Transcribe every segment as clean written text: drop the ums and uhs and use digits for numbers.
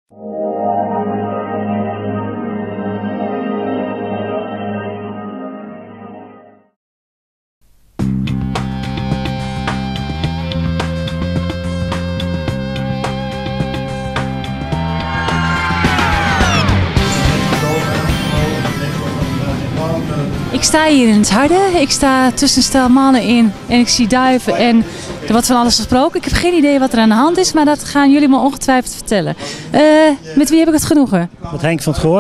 Ik sta hier in het Harde. Ik sta tussen een stel mannen in en ik zie duiven en er wordt van alles gesproken. Ik heb geen idee wat er aan de hand is, maar dat gaan jullie me ongetwijfeld vertellen. Met wie heb ik het genoegen? Met Henk van het Goor.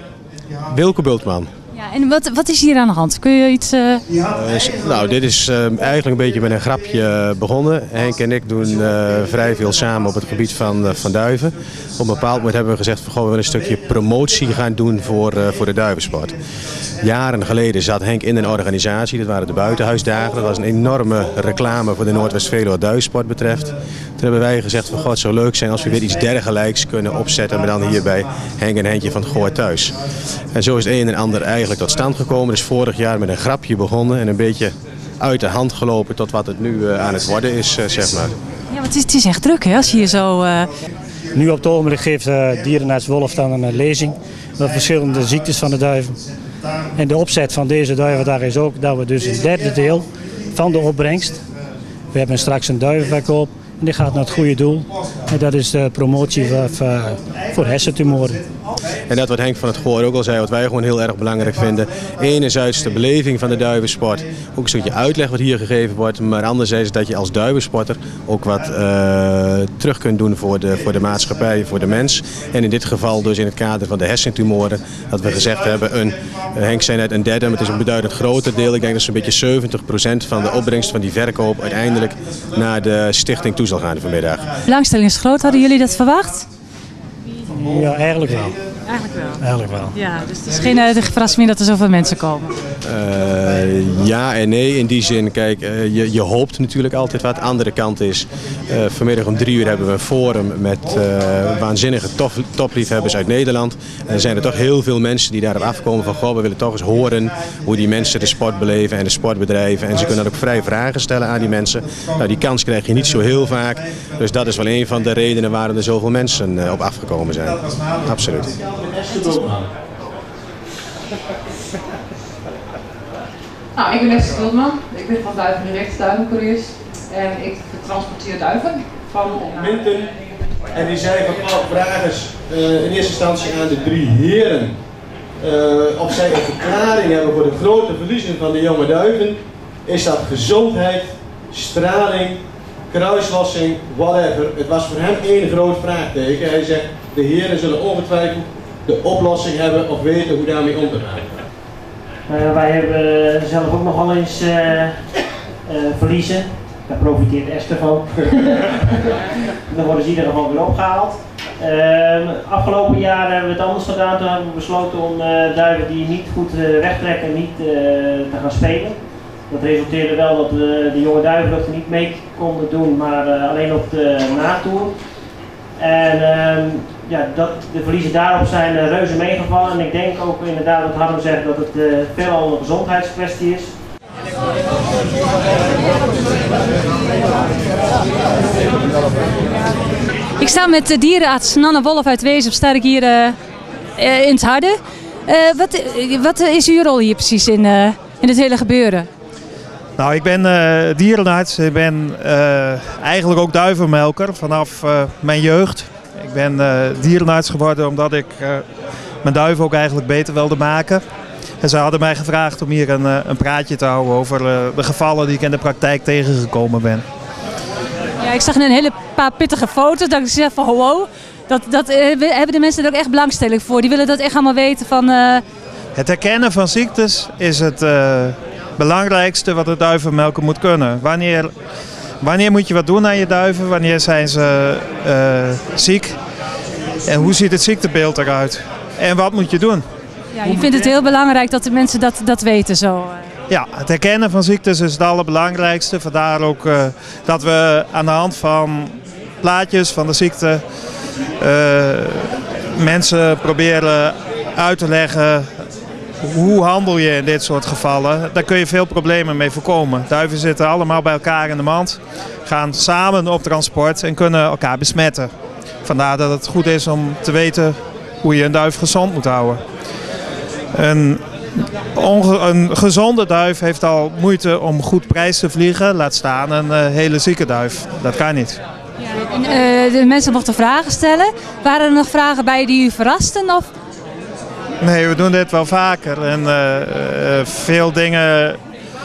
Wilke Bultman. Ja, en wat is hier aan de hand? Kun je iets... Nou, dit is eigenlijk een beetje met een grapje begonnen. Henk en ik doen vrij veel samen op het gebied van duiven. Op een bepaald moment hebben we gezegd van, we willen een stukje promotie gaan doen voor de duivensport. Jaren geleden zat Henk in een organisatie, dat waren de Buitenhuisdagen. Dat was een enorme reclame voor de Noordwest-Veluwe wat duivensport betreft. Toen hebben wij gezegd van, het zou leuk zijn als we weer iets dergelijks kunnen opzetten, maar dan hier bij Henk en Hentje van het Goor thuis. En zo is het een en ander eigenlijk tot stand gekomen. Dus vorig jaar met een grapje begonnen en een beetje uit de hand gelopen tot wat het nu aan het worden is, zeg maar. Ja, want het is echt druk hè, als je hier zo... Nu op het ogenblik geeft dierenarts Wolf dan een lezing met verschillende ziektes van de duiven. En de opzet van deze duivendag is ook dat we dus een derde deel van de opbrengst. We hebben straks een duivenverkoop en die gaat naar het goede doel. En dat is de promotie voor hersentumoren. En dat wat Henk van het Goor ook al zei, wat wij gewoon heel erg belangrijk vinden. Enerzijds de beleving van de duivensport. Ook een stukje uitleg wat hier gegeven wordt. Maar anderzijds dat je als duivensporter ook wat terug kunt doen voor de maatschappij, voor de mens. En in dit geval dus in het kader van de hersentumoren. Dat we gezegd hebben, Henk zei net een derde, maar het is een beduidend groter deel. Ik denk dat zo'n beetje 70% van de opbrengst van die verkoop uiteindelijk naar de stichting toe zal gaan vanmiddag. De belangstelling is groot. Hadden jullie dat verwacht? Ja, eigenlijk wel. Eigenlijk wel. Ja, dus het is geen verrassing meer dat er zoveel mensen komen. Ja en nee, in die zin, kijk, je hoopt natuurlijk altijd wat. De andere kant is, vanmiddag om 3 uur hebben we een forum met waanzinnige topliefhebbers uit Nederland. En er zijn er toch heel veel mensen die daarop afkomen van, we willen toch eens horen hoe die mensen de sport beleven en de sportbedrijven. En ze kunnen ook vrij vragen stellen aan die mensen. Nou, die kans krijg je niet zo heel vaak. Dus dat is wel een van de redenen waarom er zoveel mensen op afgekomen zijn. Absoluut. Nou, ik ben Esther Bultman. Ik ben van Duiven Direct, duivencouriers. En ik transporteer duiven van... Minten. En die zei van, vraag eens in eerste instantie aan de 3 heren. Of zij een verklaring hebben voor de grote verliezen van de jonge duiven. Is dat gezondheid, straling, kruiswassing, whatever. Het was voor hem één groot vraagteken. Hij zegt, de heren zullen ongetwijfeld de oplossing hebben of weten hoe daarmee om te gaan. Wij hebben zelf ook nogal eens verliezen. Daar profiteert Esther van. Dan worden ze in ieder geval weer opgehaald. Afgelopen jaar hebben we het anders gedaan. Toen hebben we besloten om duiven die niet goed wegtrekken niet te gaan spelen. Dat resulteerde wel dat we de jonge duivenvluchten niet mee konden doen, maar alleen op de natoer. En de verliezen daarop zijn reuze meegevallen. En ik denk ook inderdaad wat Harm zegt, dat het veelal een gezondheidskwestie is. Ik sta met de dierenarts Nanne Wolf uit Wezep, sta ik hier in het Harde. Wat is uw rol hier precies in het hele gebeuren? Nou, ik ben dierenarts. Ik ben eigenlijk ook duivenmelker vanaf mijn jeugd. Ik ben dierenarts geworden omdat ik mijn duiven ook eigenlijk beter wilde maken. En ze hadden mij gevraagd om hier een praatje te houden over de gevallen die ik in de praktijk tegengekomen ben. Ja, ik zag een hele paar pittige foto's. Dat ik zei van wow, hebben de mensen er ook echt belangstelling voor? Die willen dat echt allemaal weten van... Het herkennen van ziektes is het belangrijkste wat de duivenmelker moet kunnen. Wanneer moet je wat doen aan je duiven? Wanneer zijn ze ziek? En hoe ziet het ziektebeeld eruit? En wat moet je doen? Ja, je vindt het heel belangrijk dat de mensen dat weten zo. Ja, het herkennen van ziektes is het allerbelangrijkste. Vandaar ook dat we aan de hand van plaatjes van de ziekte mensen proberen uit te leggen hoe handel je in dit soort gevallen. Daar kun je veel problemen mee voorkomen. Duiven zitten allemaal bij elkaar in de mand, gaan samen op transport en kunnen elkaar besmetten. Vandaar dat het goed is om te weten hoe je een duif gezond moet houden. Een gezonde duif heeft al moeite om goed prijs te vliegen, laat staan een hele zieke duif. Dat kan niet. Ja, en, de mensen mochten vragen stellen. Waren er nog vragen bij die u verrasten? Of? Nee, we doen dit wel vaker en veel dingen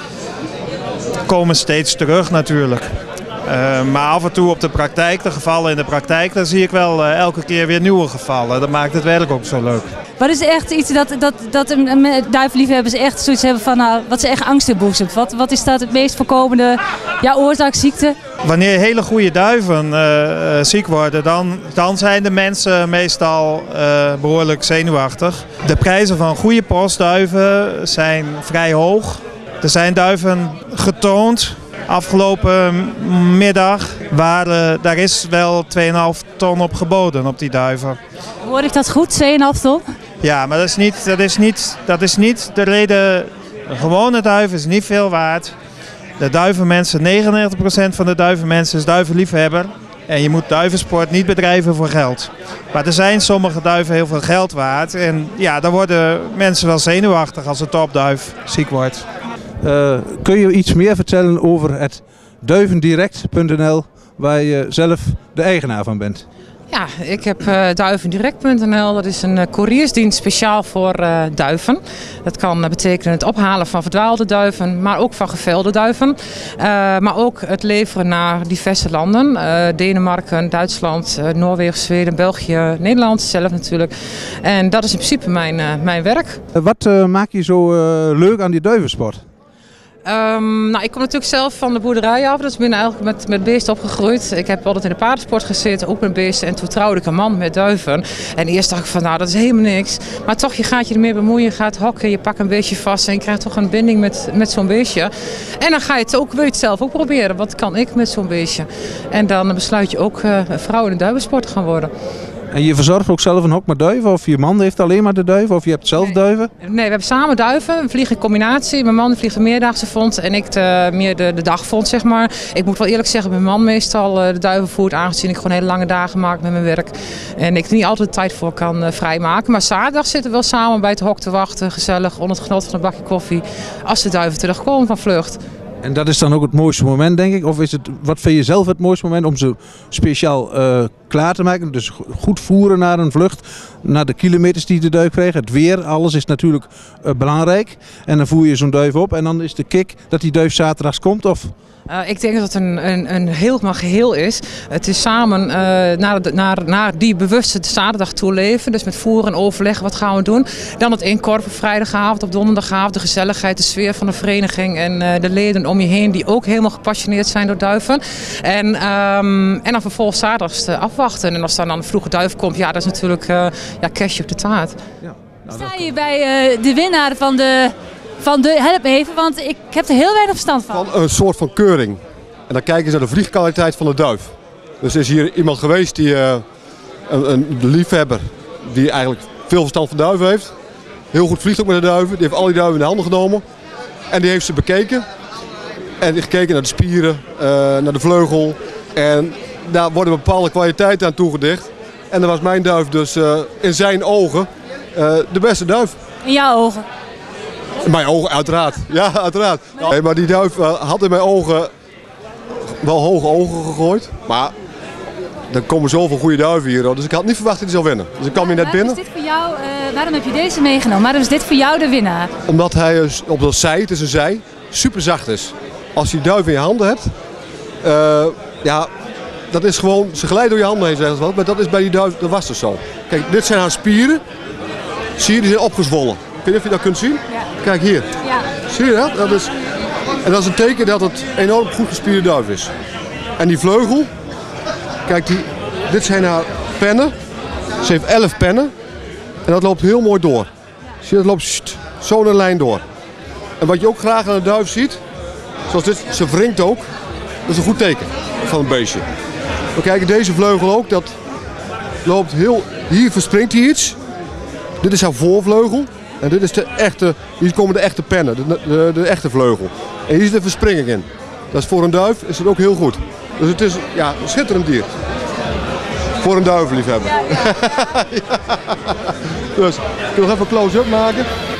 komen steeds terug natuurlijk. Maar af en toe op de praktijk, de gevallen in de praktijk, dan zie ik wel elke keer weer nieuwe gevallen. Dat maakt het werk ook zo leuk. Wat is echt iets dat duivenliefhebbers echt zoiets hebben van, nou, wat ze echt angst inboezemt? Wat is dat het meest voorkomende oorzaakziekte? Wanneer hele goede duiven ziek worden, dan zijn de mensen meestal behoorlijk zenuwachtig. De prijzen van goede postduiven zijn vrij hoog. Er zijn duiven getoond afgelopen middag, daar is wel 2,5 ton op geboden op die duiven. Hoor ik dat goed, 2,5 ton? Ja, maar dat is niet de reden. Een gewone duif is niet veel waard. De duivenmensen, 99% van de duivenmensen is duivenliefhebber. En je moet duivensport niet bedrijven voor geld. Maar er zijn sommige duiven heel veel geld waard. En ja, daar worden mensen wel zenuwachtig als een topduif ziek wordt. Kun je iets meer vertellen over het duivendirect.nl, waar je zelf de eigenaar van bent? Ja, ik heb duivendirect.nl. Dat is een couriersdienst speciaal voor duiven. Dat kan betekenen het ophalen van verdwaalde duiven, maar ook van gevelde duiven. Maar ook het leveren naar diverse landen. Denemarken, Duitsland, Noorwegen, Zweden, België, Nederland zelf natuurlijk. En dat is in principe mijn werk. Wat maakt je zo leuk aan die duivensport? Nou, ik kom natuurlijk zelf van de boerderij af, dus ik ben eigenlijk met beesten opgegroeid. Ik heb altijd in de paardensport gezeten, ook met beesten. En toen trouwde ik een man met duiven. En eerst dacht ik van, nou, dat is helemaal niks. Maar toch, je gaat je ermee bemoeien, je gaat hokken, je pakt een beestje vast en je krijgt toch een binding met zo'n beestje. En dan ga je het ook, wil je het zelf ook proberen. Wat kan ik met zo'n beestje? En dan besluit je ook vrouw in de duivensport te gaan worden. En je verzorgt ook zelf een hok met duiven? Of je man heeft alleen maar de duiven? Of je hebt zelf duiven? Nee, we hebben samen duiven. We vliegen in combinatie. Mijn man vliegt de meerdaagse vond en ik meer de dagvond, zeg maar. Ik moet wel eerlijk zeggen, mijn man meestal de duiven voert, aangezien ik gewoon hele lange dagen maak met mijn werk. En ik er niet altijd tijd voor kan vrijmaken. Maar zaterdag zitten we wel samen bij het hok te wachten. Gezellig, onder het genot van een bakje koffie. Als de duiven terugkomen van vlucht. En dat is dan ook het mooiste moment, denk ik? Of is het, wat vind je zelf het mooiste moment om ze speciaal klaar te maken? Dus goed voeren naar een vlucht, naar de kilometers die de duif krijgt. Het weer, alles is natuurlijk belangrijk. En dan voer je zo'n duif op en dan is de kick dat die duif zaterdags komt, of? Ik denk dat het een helemaal geheel is. Het is samen naar die bewuste zaterdag toe leven. Dus met voeren en overleggen, wat gaan we doen. Dan het inkorpen op vrijdagavond, op donderdagavond. De gezelligheid, de sfeer van de vereniging en de leden om je heen die ook helemaal gepassioneerd zijn door duiven. En dan vervolgens zaterdags afwachten. En als dan een vroege duif komt, ja, dat is natuurlijk cashje op de taart. Ja, nou, sta je bij de winnaar van de... help me even, want ik heb er heel weinig verstand van. Van een soort van keuring. En dan kijken ze naar de vliegkwaliteit van de duif. Dus er is hier iemand geweest die een liefhebber die eigenlijk veel verstand van duiven heeft. Heel goed vliegt ook met de duiven. Die heeft al die duiven in de handen genomen. En die heeft ze bekeken. En die gekeken naar de spieren, naar de vleugel. En daar worden bepaalde kwaliteiten aan toegedicht. En dan was mijn duif dus in zijn ogen de beste duif. In jouw ogen? In mijn ogen, uiteraard. Ja, uiteraard. Nee, maar die duif had in mijn ogen wel hoge ogen gegooid. Maar er komen zoveel goede duiven hier. Dus ik had niet verwacht dat hij zou winnen. Dus ik kwam hier net binnen. Is dit voor jou, waarom heb je deze meegenomen? Waarom is dit voor jou de winnaar? Omdat hij op dat zij, het is een zij, super zacht is. Als je die duif in je handen hebt, dat is gewoon, ze glijden door je handen heen, zeggen ze wel. Maar dat is bij die duif, dat was dus zo. Kijk, dit zijn haar spieren. Zie je, die zijn opgezwollen. Ik weet niet of je dat kunt zien. Ja. Kijk hier. Ja. Zie je dat? En dat is een teken dat het enorm goed gespierde duif is. En die vleugel, kijk, dit zijn haar pennen. Ze heeft 11 pennen. En dat loopt heel mooi door. Zie je, dat loopt zo een lijn door. En wat je ook graag aan de duif ziet, zoals dit, ze wringt ook. Dat is een goed teken van een beestje. We kijken deze vleugel ook, dat loopt heel, hier verspringt hij iets. Dit is haar voorvleugel. En dit is de echte, hier komen de echte pennen, de echte vleugel. En hier zit de verspringing in. Dat is voor een duif is het ook heel goed. Dus het is een schitterend dier. Voor een duivenliefhebber. Ja. Dus, ik wil nog even een close-up maken.